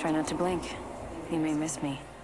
Try not to blink. You may miss me.